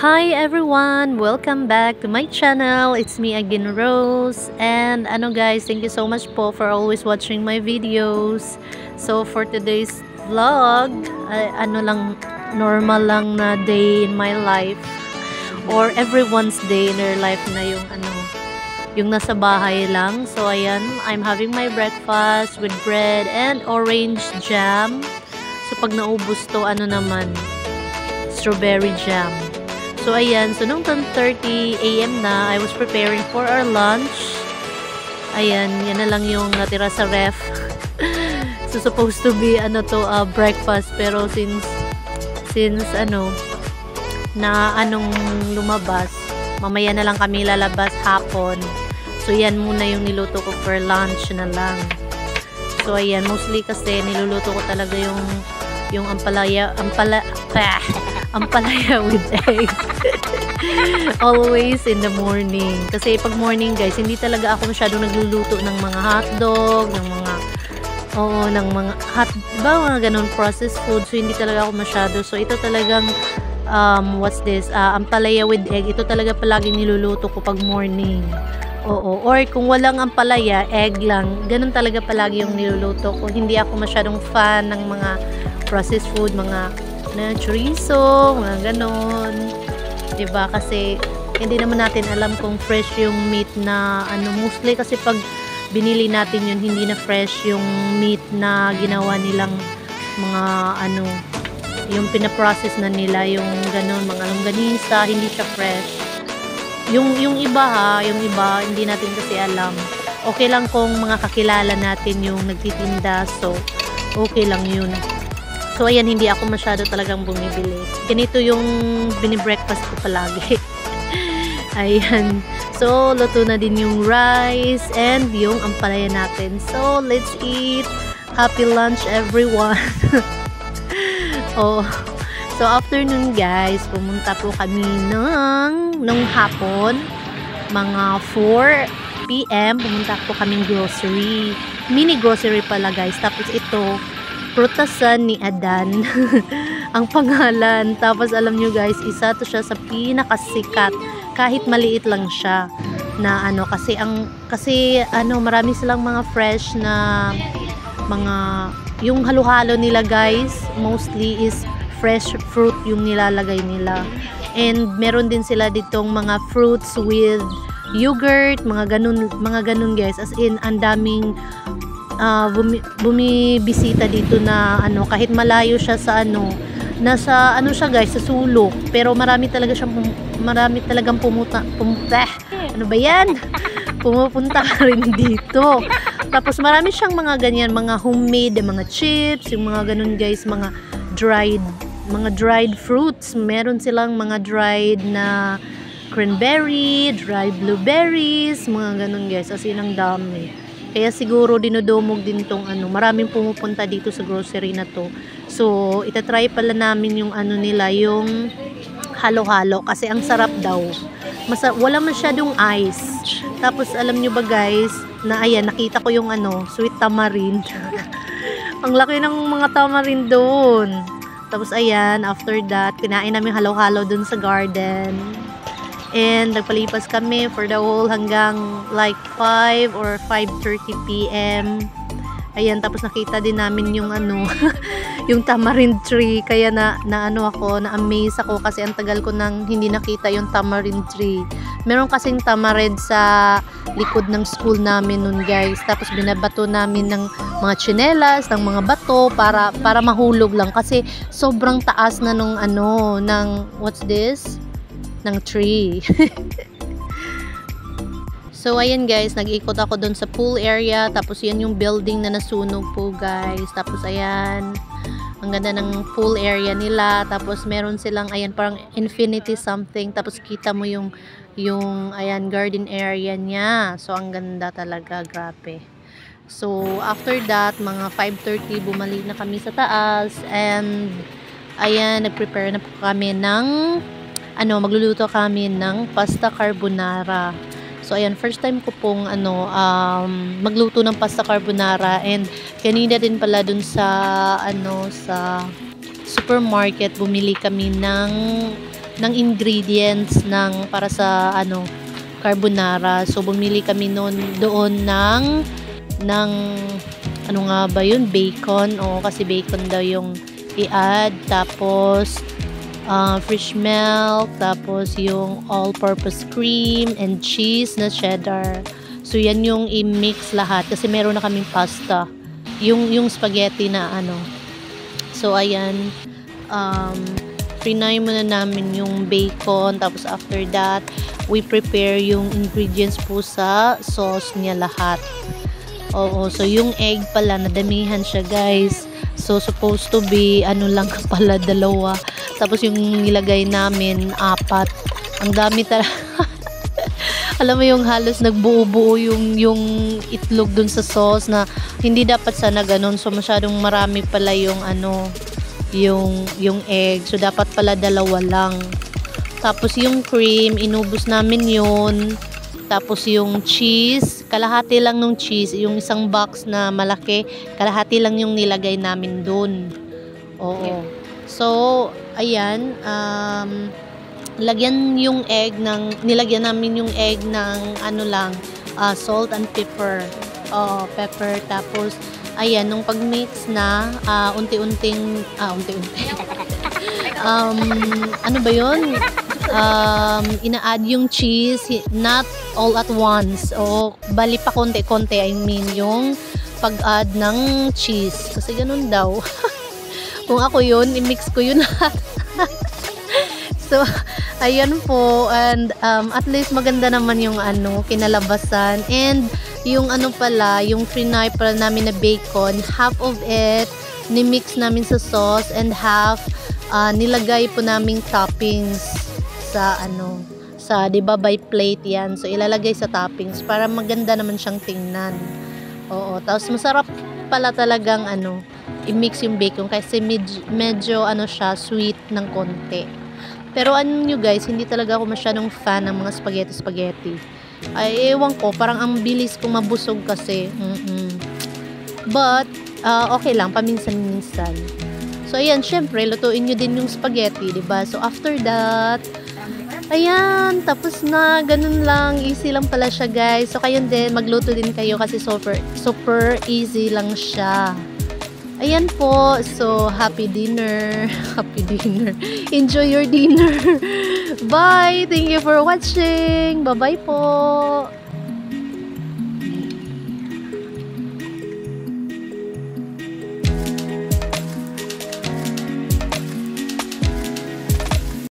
Hi everyone! Welcome back to my channel. It's me again, Rose. And guys, thank you so much po for always watching my videos. So for today's vlog, normal lang na day in my life. Or everyone's day in their life na yung nasa bahay lang. So ayan, I'm having my breakfast with bread and orange jam. So pag naubos to, strawberry jam. So ayan, so nung 10:30 AM na, I was preparing for our lunch. Ayan, yan na lang yung natira sa ref. So supposed to be breakfast, pero since lumabas, mamaya na lang kami lalabas hapon. So yan muna yung niluto ko for lunch na lang. So ayan, mostly kasi niluluto ko talaga yung ampalaya with egg. Always in the morning. Kasi pag morning guys, hindi talaga ako masyadong nagluluto ng mga hotdog, ng mga ganun processed food. So hindi talaga ako masyado. So ito talagang ampalaya with egg. Ito talaga palaging niluluto ko pag morning. Oo. Or kung walang ampalaya, egg lang. Ganun talaga palagi yung niluluto ko. Hindi ako masyadong fan ng mga processed food, mga chorizo, mga ganon. Diba? Kasi hindi naman natin alam kung fresh yung meat na mostly kasi pag binili natin yun, hindi na fresh yung meat na ginawa nilang mga yung pinaprocess na nila, yung ganon, mga longganisa, hindi siya fresh. Yung iba hindi natin kasi alam. Okay lang kung mga kakilala natin yung nagtitinda, so okay lang yun. So ayan, hindi ako masyado talagang bumibili. Ganito yung binibreakfast ko palagi. Ayan. So luto na din yung rice and yung ampalaya natin. So let's eat. Happy lunch everyone. Oh. So afternoon guys, pumunta po kami nung hapon, mga 4 PM, pumunta po kaming grocery. Mini grocery pala guys. Tapos ito, Prutasan ni Adan ang pangalan. Tapos alam nyo guys, isa to siya sa pinakasikat kahit maliit lang siya na kasi marami silang mga fresh na mga yung halo-halo nila guys, mostly is fresh fruit yung nilalagay nila. And meron din sila ditong mga fruits with yogurt, mga ganun guys. As in, ang daming bumibisita dito na kahit malayo siya sa nasa siya guys, sa sulok, pero marami talagang pumupunta rin dito. Tapos marami siyang mga ganyan, mga homemade, mga chips, yung mga ganun guys, mga dried fruits. Meron silang mga dried na cranberry, dried blueberries, mga ganun guys, as in ang dami. Kaya siguro dinodumog din tong maraming pumupunta dito sa grocery na to. So, itatry pala namin yung nila, yung halo-halo. Kasi ang sarap daw. Wala masyadong ice. Tapos, alam nyo ba guys, na ayan, nakita ko yung sweet tamarind. Ang laki ng mga tamarind doon. Tapos, ayan, after that, kinain namin halo-halo doon sa garden. And nagpalipas kami for the whole hanggang like 5 or 5:30 PM. Ayan, tapos nakita din namin yung yung tamarind tree. Kaya na-amaze ako kasi ang tagal ko nang hindi nakita yung tamarind tree. Meron kasing tamarind sa likod ng school namin nun guys. Tapos binabato namin ng mga tsinelas, ng mga bato para mahulog lang kasi sobrang taas na nung what's this? Ng tree. So ayan guys, nag-ikot ako doon sa pool area. Tapos yan yung building na nasunog po guys. Tapos ayan, ang ganda ng pool area nila. Tapos meron silang ayan parang infinity something. Tapos kita mo yung ayan garden area niya. So ang ganda talaga, grabe. So after that, mga 5:30 bumalik na kami sa taas. And ayan, nag-prepare na po kami ng magluluto kami ng pasta carbonara. So ayan, first time ko pong magluto ng pasta carbonara. And kanina din pala dun sa sa supermarket bumili kami ng ng ingredients ng para sa ano carbonara. So bumili kami doon ng ano nga ba yun, bacon. O kasi bacon daw yung i-add, tapos fresh milk, tapos yung all-purpose cream and cheese na cheddar. So yan yung i-mix lahat kasi meron na kaming pasta, yung spaghetti na ano. So ayan, frinay muna namin yung bacon, tapos after that we prepare yung ingredients po sa sauce niya lahat. Oo, so yung egg pala nadamihan siya guys. So supposed to be ano lang pala 2, tapos yung nilagay namin 4. Ang dami talaga. Alam mo yung halos nagbuo-buo yung itlog dun sa sauce na hindi dapat sana ganun. So masyadong marami pala yung ano, yung egg. So dapat pala 2 lang. Tapos yung cream, inubos namin yun. Tapos yung cheese, kalahati lang ng cheese. Yung isang box na malaki, kalahati lang yung nilagay namin dun. Oo. So, ayan. Nilagyan namin yung egg ng ano lang, salt and pepper. Pepper. Tapos, ayan, nung pag-mix na, unti-unti. Ano ba yun? Ina-add yung cheese, not all at once. O, bali pa konti-konti, I mean, yung pag-add ng cheese. Kasi ganun daw. Kung ako yun, i-mix ko yun lahat. So, ayan po. And, at least maganda naman yung ano, kinalabasan. And, yung ano pala, yung frinay pala namin na bacon, half of it, ni-mix namin sa sauce, and half, nilagay po naming toppings sa ano, sa 'di ba by plate 'yan. So ilalagay sa toppings para maganda naman siyang tingnan. Oo, tapos masarap pala talagang ano, i-mix yung bacon kasi medyo ano siya, sweet ng konti. Pero ano nyo guys, hindi talaga ako masyadong fan ng mga spaghetti. Ay, ewan ko, parang ang bilis kong mabusog kasi. But okay lang, paminsan-minsan. So ayan, syempre lutuin nyo din yung spaghetti, 'di ba? So after that, ayan, tapos na, ganun lang, easy lang pala siya guys. So kayo din, magluto din kayo kasi super easy lang siya. Ayan po, so happy dinner. Enjoy your dinner. Bye, thank you for watching. Bye bye po.